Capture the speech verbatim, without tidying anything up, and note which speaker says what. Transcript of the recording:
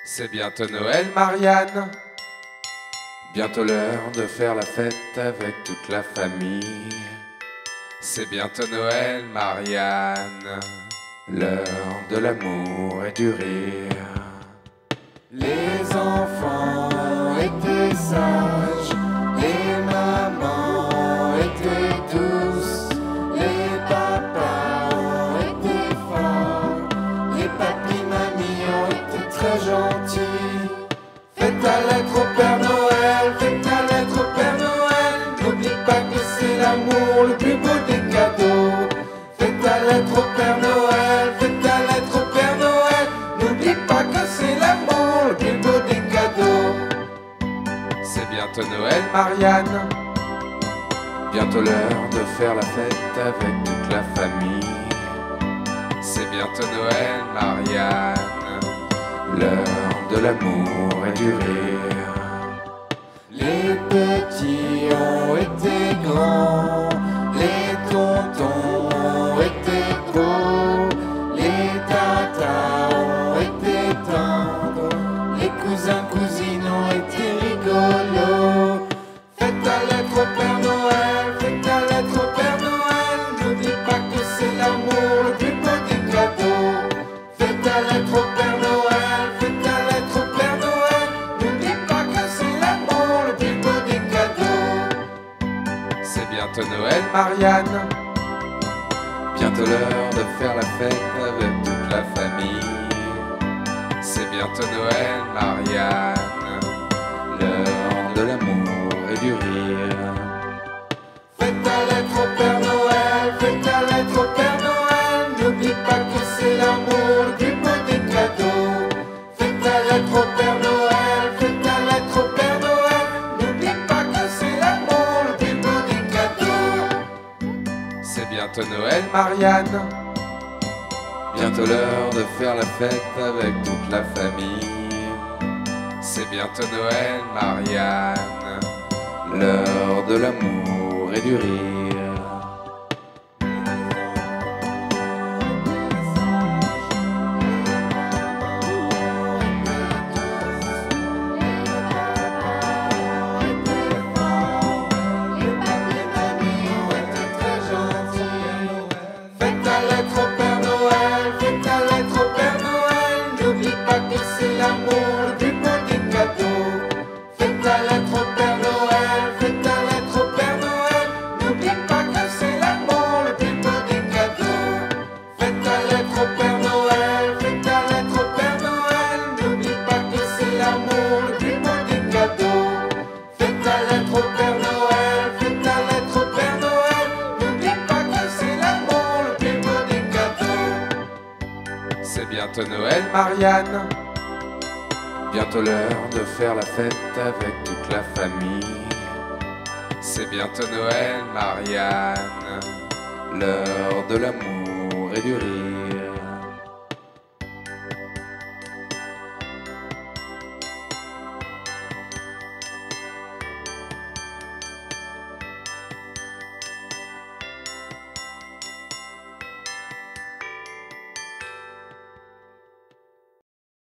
Speaker 1: C'est bientôt Noël, Marianne. Bientôt l'heure de faire la fête avec toute la famille. C'est bientôt Noël, Marianne. L'heure de l'amour et du rire.
Speaker 2: Les enfants étaient sages, les mamans étaient douces, les papas ont été forts, les papis mamies ont été très gentils. Faites ta lettre au Père Noël, faites ta lettre au Père Noël, n'oublie pas que c'est l'amour le plus beau des cadeaux. Faites ta lettre au Père Noël, faites ta lettre au Père Noël, n'oublie pas que c'est l'amour le plus beau des cadeaux.
Speaker 1: C'est bientôt Noël, Marianne. Bientôt l'heure de faire la fête avec toute la famille. C'est bientôt Noël, Marianne. L'heure de l'amour et du rire.
Speaker 2: Les petits ont été grands, les tontons ont été beaux, les tatas ont été tendres, les cousins cousines ont été rigolos. Faites ta lettre au Père Noël, faites ta lettre au Père Noël, n'oublie pas que c'est l'amour le plus beau des cadeaux. Faites ta lettre au Père Noël, faites ta lettre au Père Noël, n'oublie pas que c'est l'amour le plus beau des cadeaux.
Speaker 1: C'est bientôt Noël, Marianne. Bientôt l'heure de faire la fête avec toute la famille. C'est bientôt Noël, Marianne. L'heure de l'amour et du rire.
Speaker 2: Faites ta lettre au Père Noël, faites ta lettre au Père Noël, n'oublie pas que c'est l'amour le plus beau des cadeaux. Faites ta lettre au Père Noël, faites ta lettre au Père Noël, n'oublie pas que c'est l'amour le plus beau des cadeaux.
Speaker 1: C'est bientôt Noël, Marianne. Bientôt l'heure de faire la fête avec toute la famille. C'est bientôt Noël, Marianne. L'heure de l'amour et du rire.
Speaker 2: Faites ta lettre au Père Noël, faites ta lettre au Père Noël, n'oublie pas que c'est l'amour le plus beau des cadeaux. Faites ta lettre au Père Noël, faites ta lettre au Père Noël, n'oublie pas que c'est l'amour le plus beau des cadeaux. Faites ta lettre au Père Noël, faites ta lettre au Père Noël, n'oublie pas que c'est l'amour le plus beau des cadeaux. Faites ta lettre au Père Noël, faites ta lettre au Père Noël, n'oublie pas que c'est l'amour le plus beau des cadeaux.
Speaker 1: C'est bientôt Noël, Marianne. Bientôt l'heure de faire la fête avec toute la famille. C'est bientôt Noël, Marianne. L'heure de l'amour et du rire.